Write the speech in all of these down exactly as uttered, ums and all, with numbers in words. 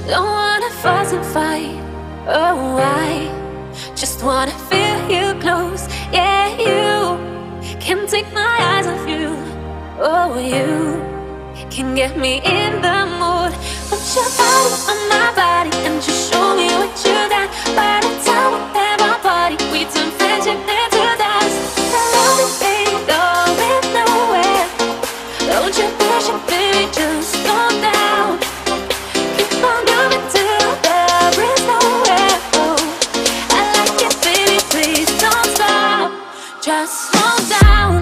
Don't wanna fuss and fight. Oh, I just wanna feel you close. Yeah, you can't take my eyes off you. Oh, you can get me in the mood. Put your body on my body and just show me what you got. By the time we have our party, we turn friendship into dust. The love is ain't going nowhere. Don't you push it, baby, just slow down. Keep on moving till there is nowhere. Oh, I like it, baby, please don't stop. Just slow down.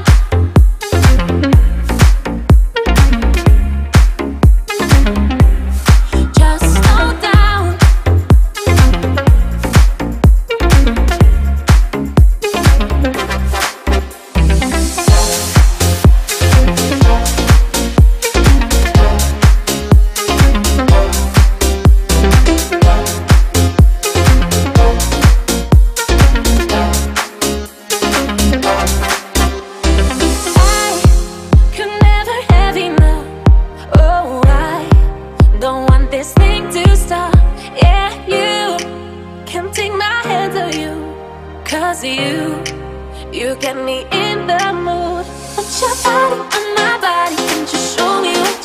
This thing to stop. Yeah, you can't take my hands off you. Cause you, you get me in the mood. Put your body on my body and just show me what